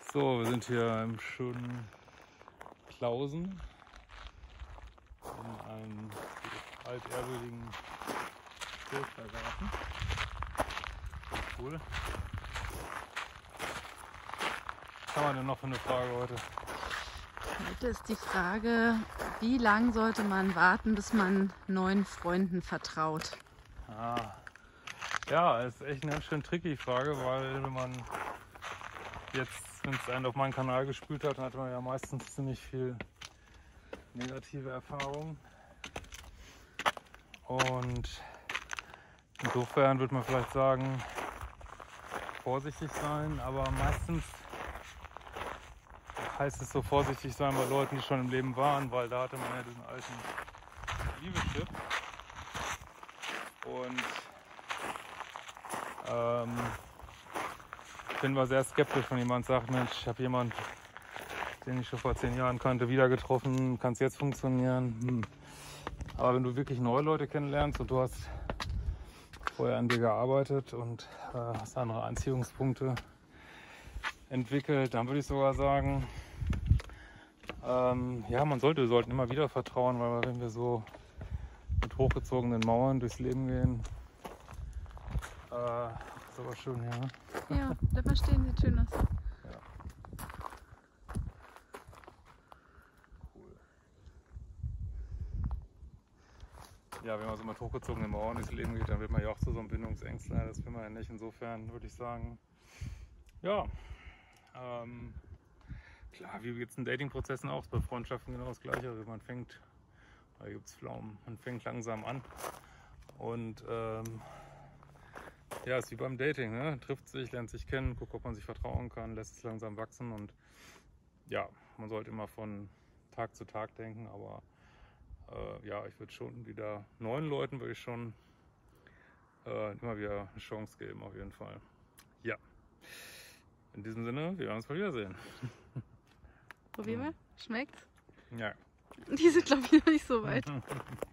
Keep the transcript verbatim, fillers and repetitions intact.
So, wir sind hier im schönen Klausen in einem altehrwürdigen Klostergarten. Cool. Was haben wir denn noch für eine Frage heute? Heute ist die Frage, wie lange sollte man warten, bis man neuen Freunden vertraut? Ah. Ja, das ist echt eine schön tricky Frage, weil wenn man jetzt, wenn es einen auf meinen Kanal gespült hat, hat man ja meistens ziemlich viel negative Erfahrungen. Und insofern würde man vielleicht sagen, vorsichtig sein, aber meistens heißt es so vorsichtig sein bei Leuten, die schon im Leben waren, weil da hatte man ja diesen alten Liebeschiff. Und ähm, ich bin mal sehr skeptisch, wenn jemand sagt, Mensch, ich habe jemanden, den ich schon vor zehn Jahren kannte, wieder getroffen, kann es jetzt funktionieren. Hm. Aber wenn du wirklich neue Leute kennenlernst und du hast vorher an dir gearbeitet und äh, hast andere Anziehungspunkte entwickelt, dann würde ich sogar sagen, ähm, ja, man sollte, wir sollten immer wieder vertrauen, weil wenn wir so mit hochgezogenen Mauern durchs Leben gehen, äh, ist aber schön hier, ne? Ja, bleib mal stehen, sieht schön aus. Ja. Cool. Ja, wenn man so mit hochgezogenen Mauern durchs Leben geht, dann wird man ja auch zu so einem Bindungsängstler. Das will man ja nicht. Insofern würde ich sagen, ja, ähm, klar, wie geht es in Datingprozessen auch, bei Freundschaften genau das Gleiche. Also man fängt, da gibt es Pflaumen, man fängt langsam an und ähm, ja, ist wie beim Dating, ne? Trifft sich, lernt sich kennen, guckt, ob man sich vertrauen kann, lässt es langsam wachsen und ja, man sollte immer von Tag zu Tag denken, aber äh, ja, ich würde schon wieder neuen Leuten würde ich schon äh, immer wieder eine Chance geben, auf jeden Fall. Ja, in diesem Sinne, wir werden uns mal wiedersehen. Probieren wir? Schmeckt's? Ja. Die sind, glaube ich, noch nicht so weit.